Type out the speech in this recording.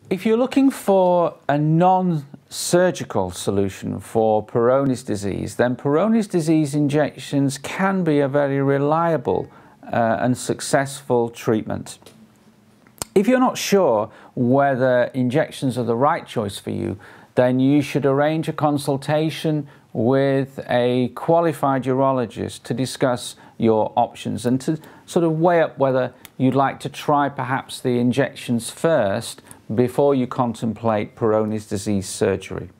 If you're looking for a non-surgical solution for Peyronie's disease, then Peyronie's disease injections can be a very reliable and successful treatment. If you're not sure whether injections are the right choice for you, then you should arrange a consultation with a qualified urologist to discuss your options and to sort of weigh up whether you'd like to try perhaps the injections first before you contemplate Peyronie's disease surgery.